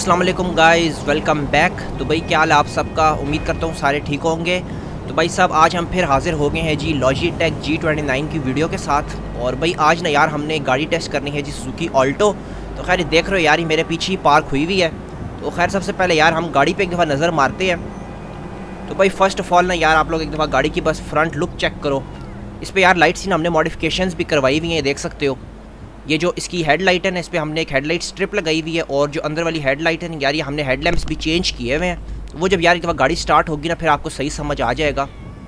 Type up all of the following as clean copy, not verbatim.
अस्सलाम वालेकुम guys, welcome back. तो भाई क्या हाल है आप सबका, उम्मीद करता हूँ सारे ठीक होंगे। तो भाई साहब आज हम फिर हाज़िर हो गए हैं जी लॉजिटेक G29 की वीडियो के साथ। और भाई आज ना यार हमने गाड़ी टेस्ट करनी है जी सुजुकी ऑल्टो। तो खैर देख रहे हो यार, ये मेरे पीछे ही पार्क हुई हुई है। तो खैर सबसे पहले यार हम गाड़ी पर एक दफ़ा नज़र मारते हैं। तो भाई फ़र्स्ट ऑफ़ ऑल ना यार आप लोग एक दफ़ा गाड़ी की बस फ्रंट लुक चेक करो। इस पर यार लाइट्स ही ना हमने मॉडिफिकेशंस भी करवाई हुई हैं, देख सकते हो। ये जो इसकी हेडलाइट है ना, इस पर हमने एक हेडलाइट स्ट्रिप लगाई हुई है। और जो अंदर वाली हेडलाइट है ना यार, ये हमने हेडलैम्प्स भी चेंज किए हुए हैं। वो जब यार एक दफ़ा गाड़ी स्टार्ट होगी ना, फिर आपको सही समझ आ जाएगा।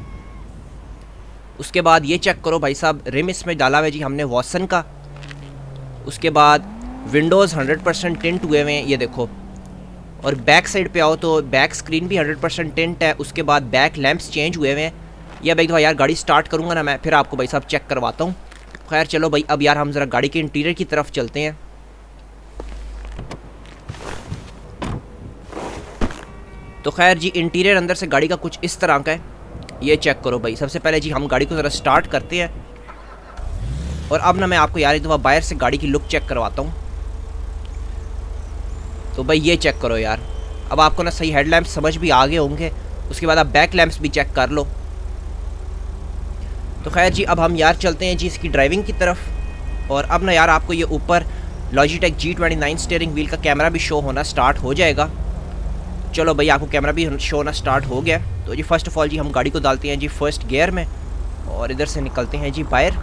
उसके बाद ये चेक करो भाई साहब, रिम इसमें डाला हुआ है जी हमने वॉटसन का। उसके बाद विंडोज़ 100% टिंट हुए हुए हैं, ये देखो। और बैक साइड पे आओ तो बैक स्क्रीन भी 100% टिंट है। उसके बाद बैक लैंप्स चेंज हुए हुए हैं। ये अब एक दफ़ा यार गाड़ी स्टार्ट करूँगा ना मैं, फिर आपको भाई साहब चेक करवाता हूँ। खैर चलो भाई, अब यार हम ज़रा गाड़ी के इंटीरियर की तरफ चलते हैं। तो खैर जी इंटीरियर अंदर से गाड़ी का कुछ इस तरह का है, ये चेक करो भाई। सबसे पहले जी हम गाड़ी को ज़रा स्टार्ट करते हैं। और अब ना मैं आपको यार एक दफ़ा बाहर से गाड़ी की लुक चेक करवाता हूँ। तो भाई ये चेक करो यार, अब आपको ना सही हेडलैम्प समझ भी आ गए होंगे। उसके बाद आप बैक लैंप्स भी चेक कर लो। तो खैर जी अब हम यार चलते हैं जी इसकी ड्राइविंग की तरफ। और अब ना यार आपको ये ऊपर लॉजिटेक G29 स्टीयरिंग व्हील का कैमरा भी शो होना स्टार्ट हो जाएगा। चलो भाई आपको कैमरा भी शो होना स्टार्ट हो गया। तो जी फर्स्ट ऑफ़ ऑल जी हम गाड़ी को डालते हैं जी फर्स्ट गियर में और इधर से निकलते हैं जी बाहर।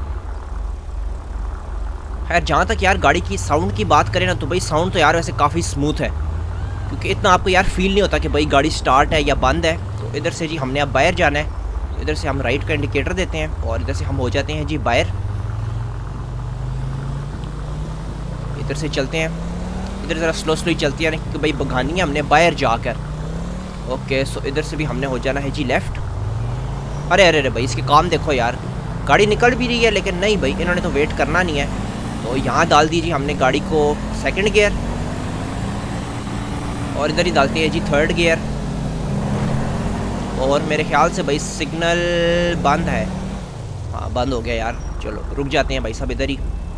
खैर जहाँ तक यार गाड़ी की साउंड की बात करें ना, तो भाई साउंड तो यार वैसे काफ़ी स्मूथ है, क्योंकि इतना आपको यार फील नहीं होता कि भाई गाड़ी स्टार्ट है या बंद है। तो इधर से जी हमने अब बाहर जाना है। इधर से हम राइट का इंडिकेटर देते हैं और इधर से हम हो जाते हैं जी बाहर। इधर से चलते हैं, इधर ज़रा स्लो स्लो ही चलती है ना, क्योंकि भाई भगानी है हमने बाहर जाकर। ओके सो इधर से भी हमने हो जाना है जी लेफ़्ट। अरे अरे अरे भाई इसके काम देखो यार, गाड़ी निकल भी रही है लेकिन नहीं भाई, इन्होंने तो वेट करना नहीं है। तो यहाँ डाल दीजिए हमने गाड़ी को सेकंड गियर और इधर ही डालते हैं जी थर्ड गियर। और मेरे ख्याल से भाई सिग्नल बंद है, हाँ बंद हो गया यार। चलो रुक जाते हैं भाई साहब इधर ही।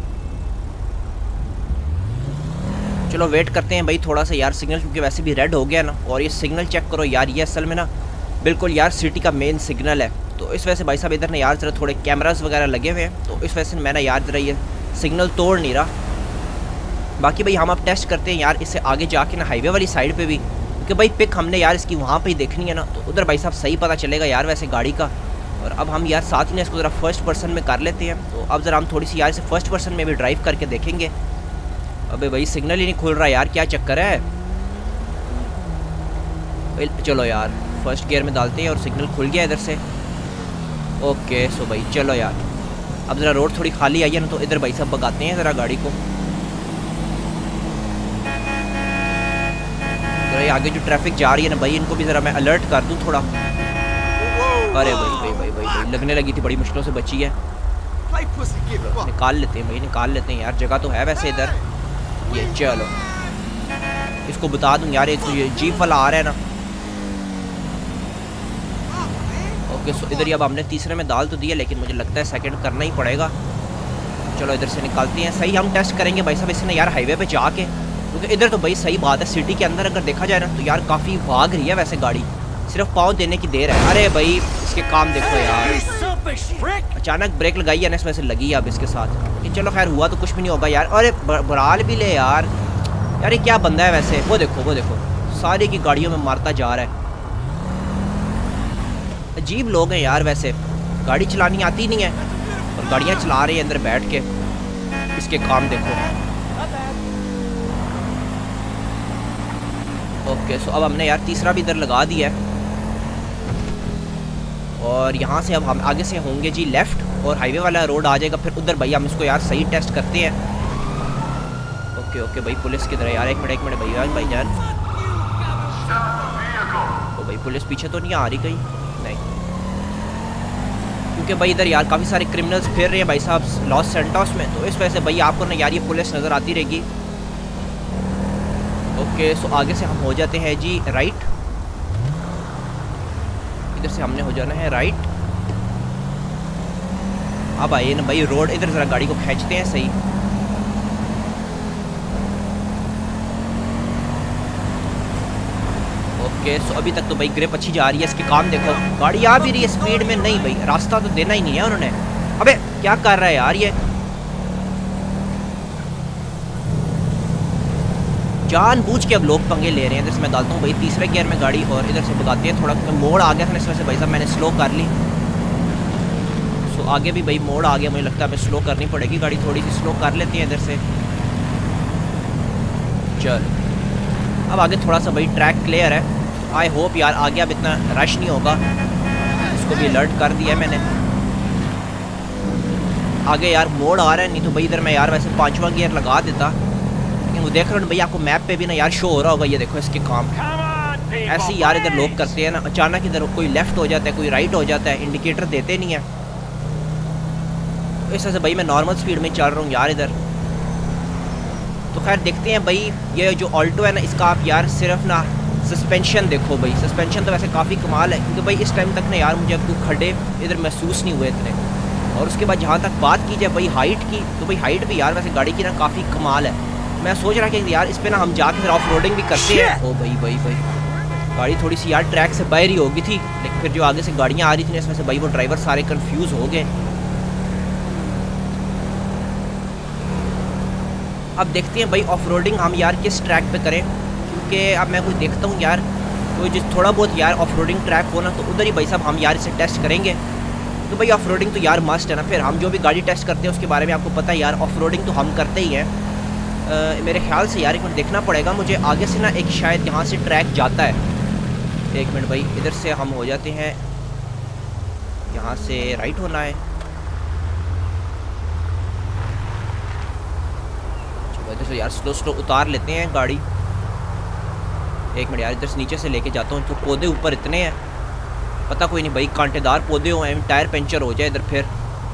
चलो वेट करते हैं भाई थोड़ा सा यार सिग्नल, क्योंकि वैसे भी रेड हो गया ना। और ये सिग्नल चेक करो यार, ये असल में ना बिल्कुल यार सिटी का मेन सिग्नल है। तो इस वजह से भाई साहब इधर ना यार ज़रा थोड़े कैमरास वगैरह लगे हुए हैं, तो इस वजह से मैं ना यार ज़रा ये सिग्नल तोड़ नहीं रहा। बाकी भाई हम अब टेस्ट करते हैं यार इससे आगे जाके ना हाईवे वाली साइड पे भी, क्योंकि भाई पिक हमने यार इसकी वहाँ पे ही देखनी है ना, तो उधर भाई साहब सही पता चलेगा यार वैसे गाड़ी का। और अब हम यार साथ ही ना इसको ज़रा फर्स्ट पर्सन में कर लेते हैं। तो अब ज़रा हम थोड़ी सी यार इसे फर्स्ट पर्सन में भी ड्राइव करके देखेंगे। अबे भाई सिग्नल ही नहीं खुल रहा यार, क्या चक्कर है। चलो यार फर्स्ट गियर में डालते हैं और सिग्नल खुल गया इधर से। ओके सो भाई चलो यार, अब ज़रा रोड थोड़ी खाली आई है ना, तो इधर भाई साहब भगाते हैं ज़रा गाड़ी को। आगे जो ट्रैफिक जा रही है ना भाई, इनको भी ज़रा मैं अलर्ट कर दूँ थोड़ा। अरे भाई भाई भाई भाई भाई लगने लगी थी, बड़ी मुश्किलों से बची है। निकाल लेते हैं भाई, निकाल लेते हैं यार, जगह तो है वैसे इधर। ये चलो इसको बता दूँ यार, ये जीप वाला आ रहा है ना। ओके सो इधर ही अब हमने तीसरे में डाल तो दिया, लेकिन मुझे लगता है सेकंड करना ही पड़ेगा। चलो इधर से निकालते हैं। सही हम टेस्ट करेंगे भाई साहब इसने यार हाईवे पे जाके, क्योंकि इधर तो भाई सही बात है सिटी के अंदर अगर देखा जाए ना, तो यार काफ़ी भाग रही है वैसे गाड़ी, सिर्फ पाँव देने की देर है। अरे भाई इसके काम देखो यार, अचानक ब्रेक लगाई है ना, इस वजह से लगी है अब इसके साथ। लेकिन चलो खैर हुआ तो कुछ भी नहीं होगा यार। अरे बराल भी ले यार, यार ये क्या बंदा है वैसे। वो देखो वो देखो, सारी की गाड़ियों में मारता जा रहा है। अजीब लोग हैं यार वैसे, गाड़ी चलानी आती नहीं है और गाड़ियाँ चला रहे हैं अंदर बैठ के। इसके काम देखो। ओके सो अब हमने यार तीसरा भी इधर लगा दिया है। और यहाँ से अब हम आगे से होंगे जी लेफ़्ट, और हाईवे वाला रोड आ जाएगा, फिर उधर भाई हम इसको यार सही टेस्ट करते हैं। ओके ओके भाई पुलिस किधर है यार, एक मिनट भाई जान। तो भाई पुलिस पीछे तो नहीं आ रही कहीं, नहीं, क्योंकि भाई इधर यार काफ़ी सारे क्रिमिनल्स फिर रहे हैं भाई साहब लॉस सैंटोस में, तो इस वजह से भाई आपको ना यार ये पुलिस नज़र आती रहेगी। ओके सो आगे से हम हो जाते हैं जी राइट। इधर से हमने हो जाना है राइट। अब आइए ना भाई रोड, इधर ज़रा गाड़ी को खींचते हैं सही। ओके सो अभी तक तो भाई ग्रिप अच्छी जा रही है, इसके काम देखो, गाड़ी आ भी रही है स्पीड में। नहीं भाई रास्ता तो देना ही नहीं है उन्होंने। अबे क्या कर रहा है यार ये, जानबूझ के अब लोग पंगे ले रहे हैं। इधर से मैं डालता हूँ भाई तीसरे गियर में गाड़ी और इधर से भगाते हैं। थोड़ा मोड़ आ गया था इस वजह से भाई साहब मैंने स्लो कर ली। सो आगे भी भाई मोड़ आ गया, मुझे लगता है हमें स्लो करनी पड़ेगी गाड़ी, थोड़ी सी स्लो कर लेते हैं इधर से। चल अब आगे थोड़ा सा भाई ट्रैक क्लियर है। आई होप यार आगे अब इतना रश नहीं होगा। इसको भी अलर्ट कर दिया है मैंने। आगे यार मोड़ आ रहा है, नहीं तो भाई इधर मैं यार वैसे 5वां गियर लगा देता। वो देख रहे हो भैया आपको मैप पे भी ना यार शो हो रहा होगा, ये देखो इसके काम ऐसे ही यार इधर लोग करते हैं ना, अचानक इधर कोई लेफ्ट हो जाता है कोई राइट हो जाता है, इंडिकेटर देते नहीं है। तो इस वजह से भाई मैं नॉर्मल स्पीड में चल रहा हूँ यार इधर। तो खैर देखते हैं भाई ये जो ऑल्टो है ना इसका आप यार सिर्फ ना सस्पेंशन देखो भाई, सस्पेंशन तो वैसे काफ़ी कमाल है क्योंकि भाई इस टाइम तक ना यार मुझे कोई खड्डे इधर महसूस नहीं हुए इतने। और उसके बाद जहाँ तक बात की जाए भाई हाइट की, तो भाई हाइट भी यार वैसे गाड़ी की ना काफ़ी कमाल है। मैं सोच रहा कि यार इस पर ना हम जाके फिर ऑफ रोडिंग भी करते हैं। ओ भाई गाड़ी थोड़ी सी यार ट्रैक से बाहर ही हो गई थी, लेकिन फिर जो आगे से गाड़ियाँ आ रही थी इसमें से भाई वो ड्राइवर सारे कंफ्यूज हो गए। अब देखते हैं भाई ऑफ रोडिंग हम यार किस ट्रैक पे करें, क्योंकि अब मैं कोई देखता हूँ यार कोई जिस थोड़ा बहुत यार ऑफ रोडिंग ट्रैक हो ना तो उधर ही भाई साहब हम यार इसे टेस्ट करेंगे। तो भाई ऑफ रोडिंग तो यार मस्ट है ना, फिर हम जो भी गाड़ी टेस्ट करते हैं उसके बारे में आपको पता है यार ऑफ रोडिंग तो हम करते ही हैं। मेरे ख्याल से यार एक मिनट देखना पड़ेगा मुझे, आगे से ना एक शायद यहाँ से ट्रैक जाता है। एक मिनट भाई इधर से हम हो जाते हैं, यहाँ से राइट होना है। इधर से यार स्लो उतार लेते हैं गाड़ी। एक मिनट यार इधर से नीचे से लेके जाता हूँ, तो पौधे ऊपर इतने हैं पता कोई नहीं भाई, कांटेदार पौधे हो टायर पंचर हो जाए इधर फिर।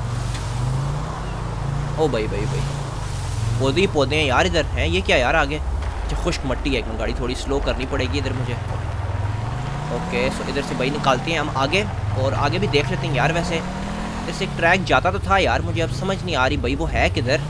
ओ भाई पौधे ही पौधे हैं यार इधर हैं, ये क्या यार आगे अच्छा खुश्क मट्टी है। एक गाड़ी थोड़ी स्लो करनी पड़ेगी इधर मुझे। ओके सो इधर से भाई निकालते हैं हम आगे, और आगे भी देख लेते हैं यार वैसे इधर से एक ट्रैक जाता तो था यार, मुझे अब समझ नहीं आ रही भाई वो है किधर।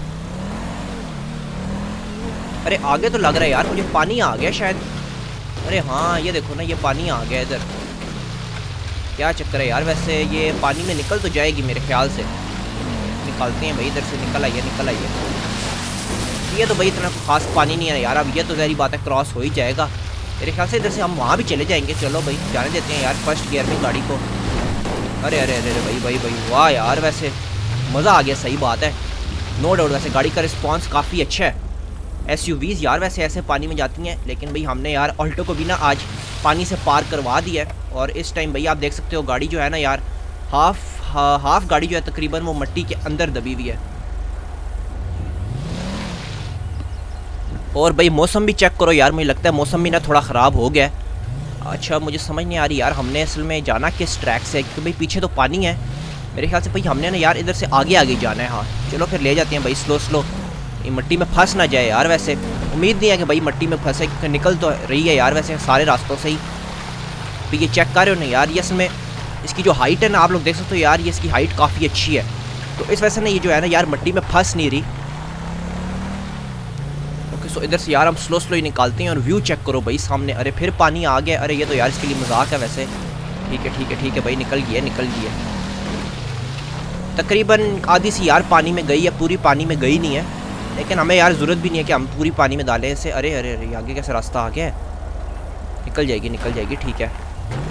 अरे आगे तो लग रहा है यार मुझे पानी आ गया शायद। अरे हाँ ये देखो ना ये पानी आ गया इधर, क्या चक्कर है यार। वैसे ये पानी में निकल तो जाएगी मेरे ख्याल से, निकालते हैं भाई इधर से। निकल आइए। ये तो भाई इतना खास पानी नहीं है यार, अब ये तो ज़ाहिर बात है क्रॉस हो ही जाएगा मेरे ख्याल से। इधर से हम वहाँ भी चले जाएंगे। चलो भाई जाने देते हैं यार फर्स्ट गियर में गाड़ी को। अरे भाई वाह यार वैसे मज़ा आ गया, सही बात है नो डाउट। वैसे गाड़ी का रिस्पॉन्स काफ़ी अच्छा है। SUVs यार वैसे ऐसे पानी में जाती हैं, लेकिन भाई हमने यार ऑल्टो को भी ना आज पानी से पार करवा दिया है। और इस टाइम भाई आप देख सकते हो गाड़ी जो है ना यार हाफ गाड़ी जो है तकरीबन वो मिट्टी के अंदर दबी हुई है। और भाई मौसम भी चेक करो यार, मुझे लगता है मौसम भी ना थोड़ा ख़राब हो गया है। अच्छा मुझे समझ नहीं आ रही यार हमने असल में जाना किस ट्रैक से, क्योंकि भाई पीछे तो पानी है मेरे ख्याल से। भाई हमने ना यार इधर से आगे जाना है। हाँ चलो फिर ले जाते हैं भाई स्लो, ये मिट्टी में फंस ना जाए यार। वैसे उम्मीद नहीं है कि भाई मिट्टी में फंसे, क्योंकि निकल तो रही है यार वैसे सारे रास्तों से ही। तो ये चेक कर रहे हो ना यार, ये इसमें इसकी जो हाइट है ना आप लोग देख सकते हो यार, ये इसकी हाइट काफ़ी अच्छी है। तो इस वजह से ना ये जो है ना यार मिट्टी में फंस नहीं रही। ओके सो इधर से यार हम स्लो ही निकालते हैं, और व्यू चेक करो भाई सामने। अरे फिर पानी आ गया, अरे ये तो यार इसके लिए मजाक है वैसे। ठीक है भाई निकल गई। तकरीबन आधी सी यार पानी में गई है, पूरी पानी में गई नहीं है, लेकिन हमें यार ज़रूरत भी नहीं है कि हम पूरी पानी में डालें इसे। अरे आगे कैसे रास्ता आ गया है, निकल जाएगी ठीक है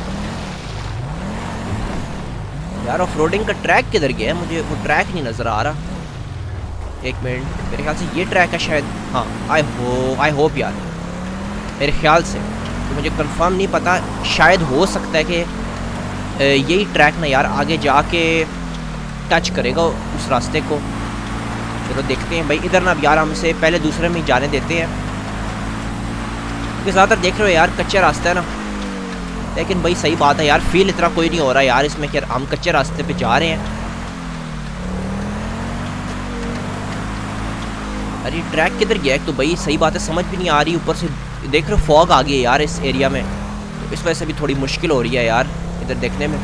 यार। ऑफ रोडिंग का ट्रैक किधर गया है, मुझे वो ट्रैक नहीं नज़र आ रहा। एक मिनट मेरे ख्याल से ये ट्रैक है शायद। हाँ आई होप यार मेरे ख्याल से, तो मुझे कंफर्म नहीं पता, शायद हो सकता है कि यही ट्रैक ना यार आगे जाके टच करेगा उस रास्ते को। चलो देखते हैं भाई इधर ना यार हमसे पहले दूसरे में जाने देते हैं, क्योंकि ज़्यादातर देख रहे हो यार कच्चा रास्ता है ना। लेकिन भाई सही बात है यार, फील इतना कोई नहीं हो रहा यार इसमें कि हम कच्चे रास्ते पे जा रहे हैं। अरे ट्रैक किधर गया है, तो भाई सही बात है समझ भी नहीं आ रही। ऊपर से देख रहे हो फॉग आ गई है यार इस एरिया में, तो इस वजह से भी थोड़ी मुश्किल हो रही है यार इधर देखने में।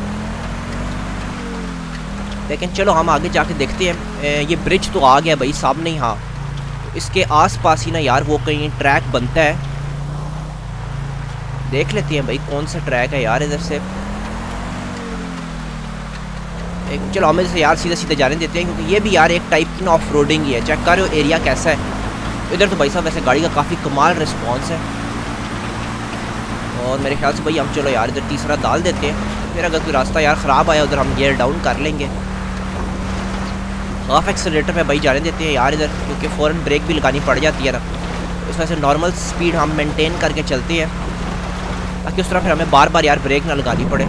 लेकिन चलो हम आगे जाके देखते हैं। ये ब्रिज तो आ गया भाई सामने ही। हाँ तो इसके आसपास ही ना यार वो कहीं ट्रैक बनता है, देख लेते हैं भाई कौन सा ट्रैक है यार इधर से। चलो हमें से यार सीधे सीधे जाने देते हैं, क्योंकि ये भी यार एक टाइप की ना ऑफ रोडिंग ही है। चेक कर रहे हो एरिया कैसा है इधर। तो भाई साहब वैसे गाड़ी का काफ़ी कमाल रिस्पॉन्स है। और मेरे ख्याल से भाई हम चलो यार इधर तीसरा डाल देते हैं, फिर अगर कोई रास्ता यार ख़राब आया उधर हम गियर डाउन कर लेंगे। हाफ एक्सेलेरेटर में भाई जाने देते हैं यार इधर, क्योंकि फ़ौरन ब्रेक भी लगानी पड़ जाती है ना। इस वजह से नॉर्मल स्पीड हम मेंटेन करके चलते हैं, ताकि उस तरह फिर हमें बार बार यार ब्रेक ना लगानी पड़े।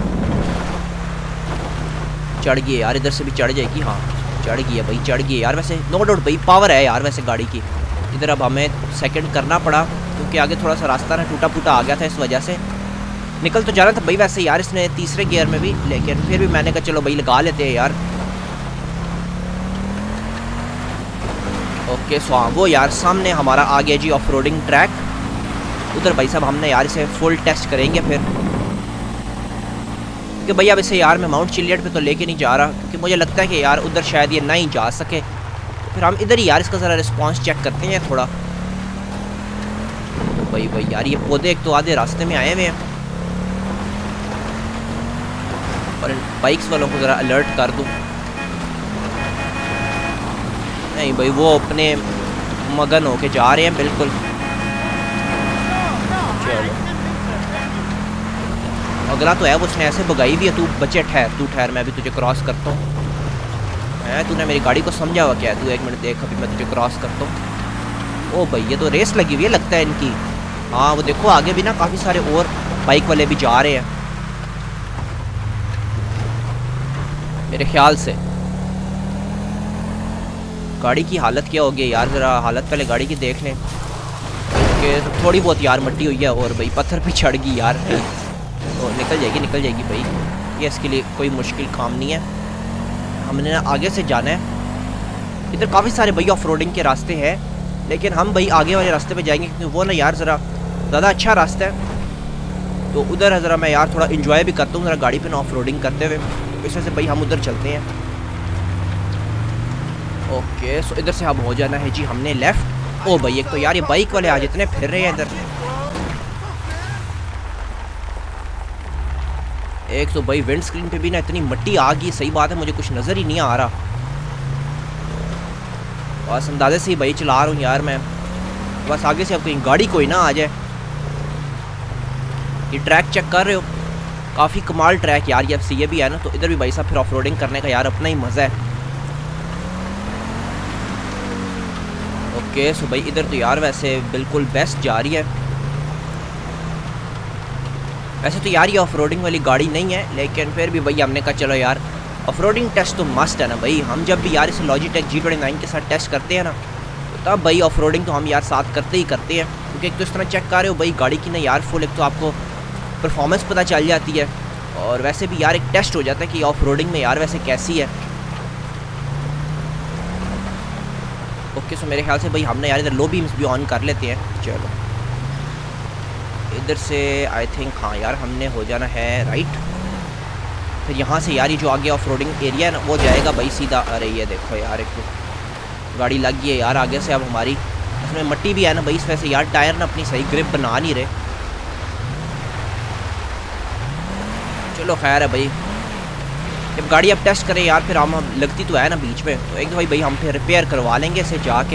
चढ़ गई यार, इधर से भी चढ़ जाएगी। हाँ चढ़ गई है भाई, चढ़ गई है यार। वैसे नो डाउट भाई पावर है यार वैसे गाड़ी की। इधर अब हमें सेकंड करना पड़ा, क्योंकि आगे थोड़ा सा रास्ता ना टूटा फूटा आ गया था, इस वजह से निकल तो जाना था भाई वैसे यार इसने तीसरे गियर में भी, लेकिन फिर भी मैंने कहा चलो भाई लगा लेते हैं यार। ओके सो हाँ वो यार सामने हमारा आ गया जी ऑफ रोडिंग ट्रैक। उधर भाई साहब हमने यार इसे फुल टेस्ट करेंगे फिर, क्योंकि भैया अब इसे यार मैं माउंट चिलियट पे तो लेके नहीं जा रहा, क्योंकि मुझे लगता है कि यार उधर शायद ये ना ही जा सके। तो फिर हम इधर ही यार इसका ज़रा रिस्पॉन्स चेक करते हैं थोड़ा। तो भाई यार ये पौधे एक तो आधे रास्ते में आए हुए हैं, और बाइक्स वालों को ज़रा अलर्ट कर दूँ। नहीं भाई वो अपने मगन होके जा रहे हैं बिल्कुल। चलो अगला तो है वो, उसने ऐसे भगाई भी है। तू बच्चे तू ठहर, मैं अभी तुझे क्रॉस करता हूँ। तूने मेरी गाड़ी को समझा हुआ क्या है? तू एक मिनट देख, अभी मैं तुझे क्रॉस करता हूँ। ओ भाई ये तो रेस लगी हुई है लगता है इनकी। हाँ वो देखो आगे भी ना काफ़ी सारे और बाइक वाले भी जा रहे हैं मेरे ख्याल से। गाड़ी की हालत क्या होगी यार, ज़रा हालत पहले गाड़ी की देख लें, कि थोड़ी बहुत यार मट्टी हुई है और भाई पत्थर भी चढ़ गई यार। तो निकल जाएगी भाई, ये इसके लिए कोई मुश्किल काम नहीं है। हमने ना आगे से जाना है। इधर काफ़ी सारे भाई ऑफ रोडिंग के रास्ते हैं, लेकिन हम भाई आगे वाले रास्ते पे जाएंगे, क्योंकि वो ना यार ज़रा ज़्यादा अच्छा रास्ता है। तो उधर ज़रा मैं यार थोड़ा इन्जॉय भी करता हूँ ज़रा गाड़ी पे ना ऑफ रोडिंग करते हुए। तो इस वजह से भाई हम उधर चलते हैं। ओके सो इधर से अब हो जाना है जी हमने लेफ़्ट। ओ भाई एक तो यार ये बाइक वाले आज इतने फिर रहे हैं इधर। एक तो भाई विंड स्क्रीन पे भी ना इतनी मट्टी आ गई, सही बात है मुझे कुछ नज़र ही नहीं आ रहा। बस अंदाजे से ही भाई चला रहा हूँ यार मैं, बस आगे से अब कहीं गाड़ी कोई ना आ जाए। ये ट्रैक चेक कर रहे हो, काफ़ी कमाल ट्रैक यार ये। अब ये भी है ना, तो इधर भी भाई साहब फिर ऑफ रोडिंग करने का यार अपना ही मज़ा है। ओके सो भाई इधर तो यार वैसे बिल्कुल बेस्ट जा रही है। वैसे तो यार ये ऑफ रोडिंग वाली गाड़ी नहीं है, लेकिन फिर भी भाई हमने कहा चलो यार ऑफ रोडिंग टेस्ट तो मस्ट है ना भाई। हम जब भी यार इस लॉजिटेक G29 के साथ टेस्ट करते हैं ना, तो तब भाई ऑफ रोडिंग तो हम यार साथ करते ही करते हैं। क्योंकि एक तो इस तरह चेक कर रहे हो भाई गाड़ी की ना यार फुल, एक तो आपको परफॉर्मेंस पता चल जाती है, और वैसे भी यार एक टेस्ट हो जाता है कि ऑफ रोडिंग में यार वैसे कैसी है। ओके सो मेरे ख्याल से भाई हमने यार इधर लो बीम्स भी ऑन कर लेते हैं। चलो इधर से आई थिंक हाँ यार हमने हो जाना है राइट। फिर यहाँ से यार ये जो आगे ऑफ रोडिंग एरिया है ना वो जाएगा भाई सीधा। अरे ये देखो यार एक तो गाड़ी लग गई है यार आगे से अब हमारी। इसमें मट्टी भी है ना भाई, इस वजह से यार टायर ना अपनी सही ग्रिप बना नहीं रहे। चलो खैर है भाई, जब गाड़ी अब टेस्ट करें यार फिर हम लगती तो है ना बीच में, तो एक दो भाई हम फिर रिपेयर करवा लेंगे इसे जाके।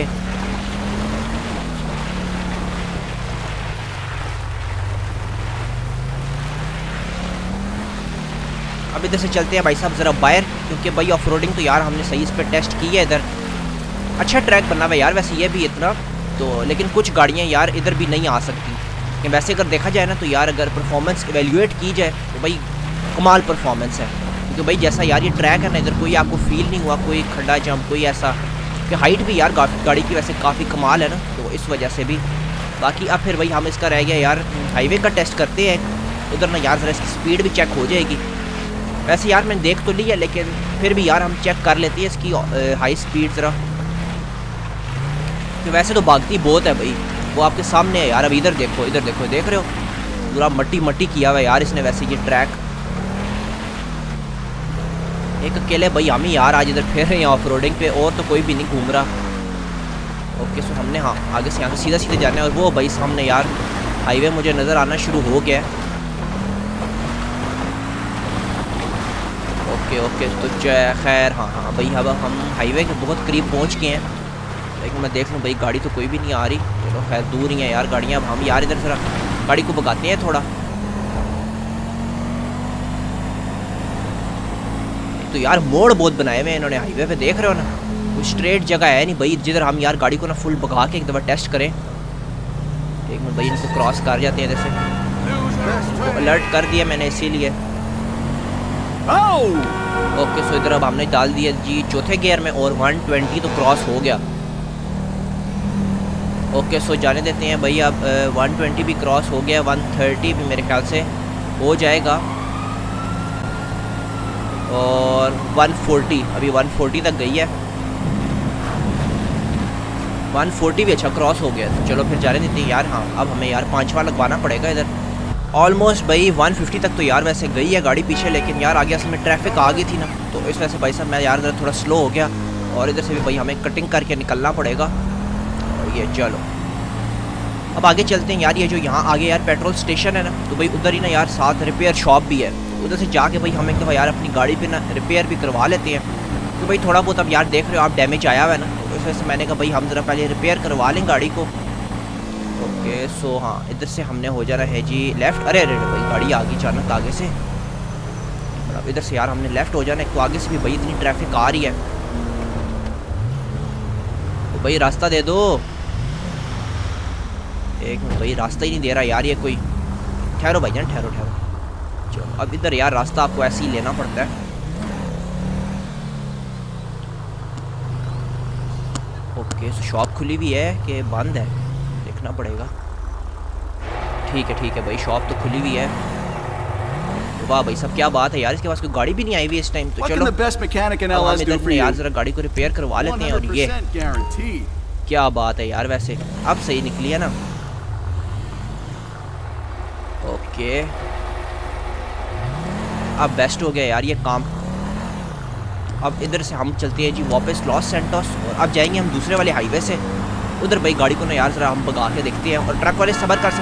अब इधर से चलते हैं भाई साहब ज़रा बाहर, क्योंकि भाई ऑफ रोडिंग तो यार हमने सही इस पर टेस्ट की है। इधर अच्छा ट्रैक बना हुआ है यार वैसे ये भी इतना तो, लेकिन कुछ गाड़ियाँ यार इधर भी नहीं आ सकती। कि वैसे अगर देखा जाए ना तो यार अगर परफॉर्मेंस एवेल्यूएट की जाए तो भाई कमाल परफॉर्मेंस है। क्योंकि भाई जैसा यार ये ट्रैक है ना इधर कोई आपको फील नहीं हुआ कोई खड्डा जंप कोई ऐसा, कि हाइट भी यार गाड़ी की वैसे काफ़ी कमाल है ना, तो इस वजह से भी। बाकी अब फिर भाई हम इसका रह गया यार हाईवे का टेस्ट करते हैं। उधर ना यार ज़रा इसकी स्पीड भी चेक हो जाएगी। वैसे यार मैंने देख तो लिया, लेकिन फिर भी यार हम चेक कर लेते हैं इसकी हाई स्पीड ज़रा। तो वैसे तो भागती बहुत है भाई, वो आपके सामने है यार। अब इधर देखो देख रहे हो पूरा मट्टी मट्टी किया हुआ है यार इसने वैसे ये ट्रैक। एक अकेले भाई हम ही यार आज इधर फिर रहे हैं ऑफ रोडिंग पे, और तो कोई भी नहीं घूम रहा। ओके सो हमने हाँ आगे से यहाँ से सीधा सीधे जाना है। और वो भाई सामने यार हाईवे मुझे नज़र आना शुरू हो गया है। ओके ओके, तो खैर हाँ हाँ भाई, अब हम हाईवे के बहुत करीब पहुंच गए हैं। लेकिन मैं देख लूँ भाई, गाड़ी तो कोई भी नहीं आ रही। चलो खैर, दूर ही है यार गाड़ियाँ। अब हम यार इधर से गाड़ी को भगाते हैं थोड़ा। तो यार मोड़ बहुत बनाए हुए हैं इन्होंने हाईवे पे, देख रहे हो ना, कोई स्ट्रेट जगह है नहीं भाई जिधर हम यार गाड़ी को ना फुल भगा के एक दफ़ा टेस्ट करें। एक मिनट भाई, इनको क्रॉस कर जाते हैं जैसे, तो अलर्ट कर दिया मैंने इसीलिए। ओके, सो इधर अब हमने डाल दिया जी चौथे गियर में, और 120 तो क्रॉस हो गया। ओके, सो जाने देते हैं भाई। अब 120 भी क्रॉस हो गया, 130 भी मेरे ख्याल से हो जाएगा, और 140 अभी 140 तक गई है। 140 भी अच्छा क्रॉस हो गया। तो चलो फिर जाने देते हैं यार। हाँ, अब हमें यार 5वां लगवाना पड़ेगा इधर। ऑलमोस्ट भाई 150 तक तो यार वैसे गई है गाड़ी पीछे, लेकिन यार आगे असल में ट्रैफिक आ गई थी ना, तो इस वजह से भाई साहब मैं यार इधर थोड़ा स्लो हो गया, और इधर से भी भाई हमें कटिंग करके निकलना पड़ेगा। और ये चलो अब आगे चलते हैं यार। ये जो यहाँ आगे यार पेट्रोल स्टेशन है ना, तो भाई उधर ही ना यार साथ रिपेयर शॉप भी है। उधर से जाके भाई हम एक दफ़ा यार अपनी गाड़ी पे ना रिपेयर भी करवा लेते हैं। तो भाई थोड़ा बहुत अब यार देख रहे हो आप डैमेज आया हुआ है ना, तो इस वजह से मैंने कहा भाई हम ज़रा पहले रिपेयर करवा लें गाड़ी को। ओके, सो हाँ, इधर से हमने हो जाना है जी लेफ़्ट। अरे अरे भाई, गाड़ी आ गई अचानक आगे से। अब इधर से यार हमने लेफ़्ट हो जाना है, तो आगे से भी भाई इतनी ट्रैफिक आ रही है, तो भाई रास्ता दे दो। एक मिनट भाई, रास्ता ही नहीं दे रहा यार ये कोई। ठहरो भाई जान, ठहरो ठहरो। चलो अब इधर यार रास्ता आपको ऐसे ही लेना पड़ता है। ओके, सो शॉप खुली हुई है कि बंद है, देखना पड़ेगा। ठीक है भाई, शॉप तो खुली हुई है। वाह भाई सब, क्या बात है यार, इसके पास कोई गाड़ी भी नहीं आई हुई इस टाइम। तो चलो हम इधर यार ज़रा गाड़ी को रिपेयर करवा लेते हैं। और ये क्या बात है यार, वैसे अब सही निकली है ना। ओके, अब बेस्ट हो गया यार ये काम। अब इधर से हम चलते हैं जी वापस लॉस सैंटोस, और अब जाएंगे हम दूसरे वाले हाईवे से। उधर भाई गाड़ी को ना यार ज़रा हम भगा के देखते हैं। और ट्रक वाले सबर कर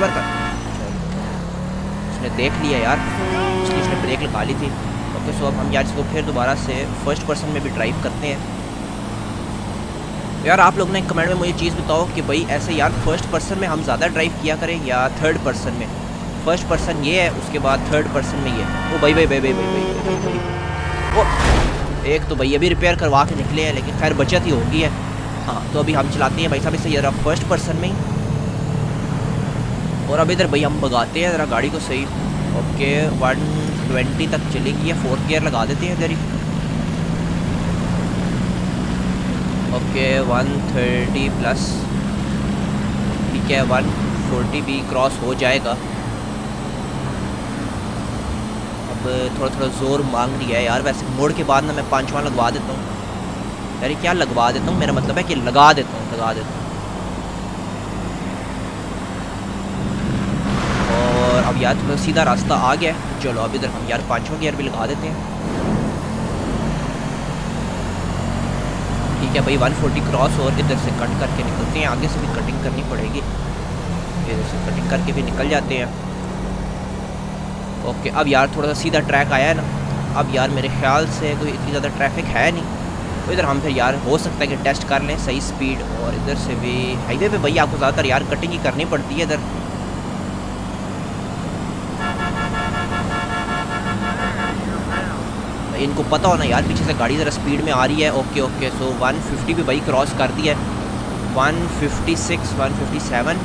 उसने देख लिया यार, इसलिए उसने ब्रेक लगा ली थी। ओके, सो अब हम यार इसको फिर दोबारा से फर्स्ट पर्सन में भी ड्राइव करते हैं। यार आप लोग ने कमेंट में मुझे चीज़ बताओ कि भाई ऐसे यार फर्स्ट पर्सन में हम ज़्यादा ड्राइव किया करें या थर्ड पर्सन में। फर्स्ट पर्सन ये है, उसके बाद थर्ड पर्सन में ये। ओ भाई भाई भाई भाई भाई भाई भाई, ओ एक तो भाई अभी रिपेयर करवा के निकले हैं, लेकिन खैर बचत ही होगी है। हाँ, तो अभी हम चलाते हैं भाई साहब इसे ज़रा फर्स्ट पर्सन में ही। और अब इधर भाई हम भगाते हैं ज़रा गाड़ी को सही। ओके, 120 तक चलेगी है, 4th गियर लगा देते हैं इधर ही। ओके, 130 प्लस, ठीक है, 140 भी क्रॉस हो जाएगा। अब थोड़ा थोड़ा ज़ोर मांग रही है यार। वैसे मोड़ के बाद ना मैं 5वां लगवा देता हूँ यार। क्या लगवा देता हूँ, मेरा मतलब है कि लगा देता हूँ। और अब यार थोड़ा सीधा रास्ता आ गया। चलो अब इधर हम यार 5वां गियर भी लगा देते हैं। ठीक है भाई, 140 क्रॉस, और इधर से कट करके निकलते हैं। आगे से भी कटिंग करनी पड़ेगी, इधर से कटिंग करके भी निकल जाते हैं। ओके, अब यार थोड़ा सा सीधा ट्रैक आया है ना। अब यार मेरे ख्याल से कोई इतनी ज़्यादा ट्रैफिक है नहीं, तो इधर हम फिर यार हो सकता है कि टेस्ट कर लें सही स्पीड। और इधर से भी हाईवे पे भाई आपको ज़्यादातर यार कटिंग ही करनी पड़ती है इधर। इनको पता होना यार पीछे से गाड़ी ज़रा स्पीड में आ रही है। ओके ओके, सो 150 भी भाई क्रॉस कर दिया है। 156, 157,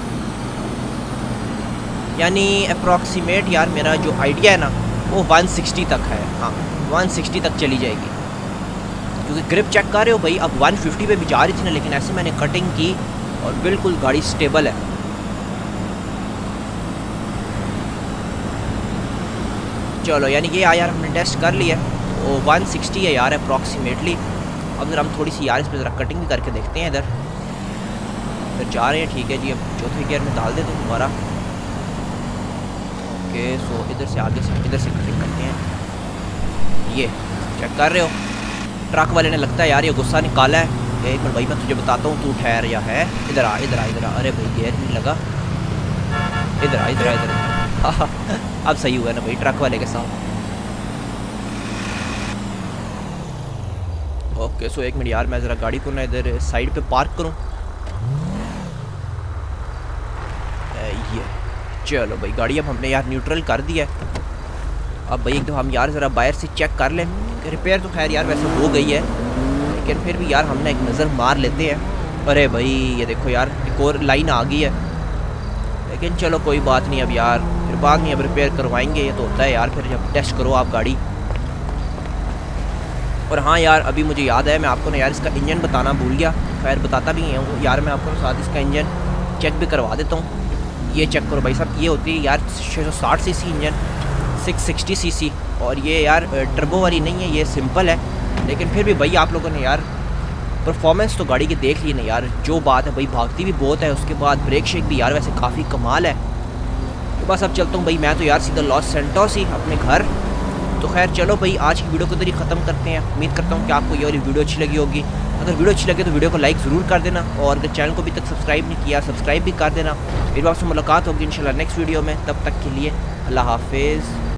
यानी अप्रॉक्सीमेट यार मेरा जो आइडिया है ना वो 160 तक है। हाँ, 160 तक चली जाएगी, क्योंकि ग्रिप चेक कर रहे हो भाई। अब 150 पे भी जा रही थी ना, लेकिन ऐसे मैंने कटिंग की और बिल्कुल गाड़ी स्टेबल है। चलो यानी ये यार हमने टेस्ट कर लिया, वो 160 है यार अप्रॉक्सीमेटली। अब ज़रा हम थोड़ी सी यार इस पर ज़रा कटिंग भी करके देखते हैं इधर। फिर जा रहे हैं, ठीक है जी। अब चौथे गियर में डाल देते हैं दोबारा। ओके, सो इधर से आगे से इधर से कटिंग करते हैं। ये चेक कर रहे हो, ट्रक वाले ने लगता है यार ये गुस्सा निकाला है। एक मिनट भाई मैं तुझे बताता हूँ, तू ठहर या है। इधर आ इधर आ इधर आ। अरे भाई गियर नहीं लगा। इधर आ इधर आ इधर। अब सही हुआ ना भाई ट्रक वाले के साथ। ओके सो एक मिनट यार, मैं ज़रा गाड़ी को ना इधर साइड पे पार्क करूँ। ये चलो भाई गाड़ी अब हमने यार न्यूट्रल कर दिया है। अब भाई एक दफ़ा हम यार ज़रा बाहर से चेक कर लें कि रिपेयर तो खैर यार वैसे हो गई है, लेकिन फिर भी यार हमने एक नज़र मार लेते हैं। अरे भाई ये देखो यार एक और लाइन आ गई है, लेकिन चलो कोई बात नहीं। अब यार फिर बाद में अब रिपेयर करवाएंगे, ये तो होता है यार फिर जब टेस्ट करो आप गाड़ी। और हाँ यार अभी मुझे याद है मैं आपको ना यार इसका इंजन बताना भूल गया, खैर बताता भी हूँ यार मैं आपको साथ इसका इंजन चेक भी करवा देता हूँ। ये चेक करो भाई साहब, ये होती है यार 660 सीसी इंजन, 660 सीसी, और ये यार टर्बो वाली नहीं है, ये सिंपल है। लेकिन फिर भी भाई आप लोगों ने यार परफॉर्मेंस तो गाड़ी की देख ली ना यार, जो बात है भाई भागती भी बहुत है, उसके बाद ब्रेक शेक भी यार वैसे काफ़ी कमाल है। तो बस अब चलता हूँ भाई मैं तो यार सीधा लॉस सेंटोस ही अपने घर। तो खैर चलो भाई आज की वीडियो को इधर ही ख़त्म करते हैं। उम्मीद करता हूँ कि आपको ये वाली वीडियो अच्छी लगी होगी। अगर वीडियो अच्छी लगे तो वीडियो को लाइक ज़रूर कर देना, और अगर चैनल को अभी तक सब्सक्राइब नहीं किया सब्सक्राइब भी कर देना। फिर आपसे मुलाकात होगी इंशाल्लाह नेक्स्ट वीडियो में, तब तक के लिए अल्लाह हाफिज़।